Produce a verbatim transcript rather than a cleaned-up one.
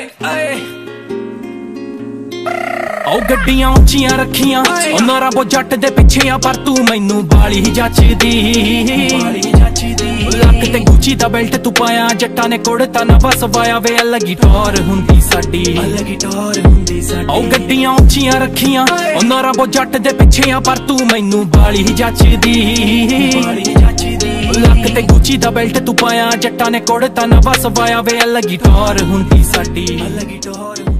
ओ गड्डियां उच्चियां रखियां उन्हां रबो जट दे पिछे आ पर तू मैनू बाली जचदी लक ते गुची दा बेल्ट तू पाया जट्टा ने कुड़ता नवा सवाया वे अलग ही टौर हुंदी साडी ओ गड्डियां उच्चियां रखियां उन्हां रबो जट दे पिछे आ पर तू मैनू बाली जचदी लक ते गुची दा बेल्ट तू पाया जट्टा ने कुड़ता नवा सवाया वे अलग ही टौर हुंदी साडी।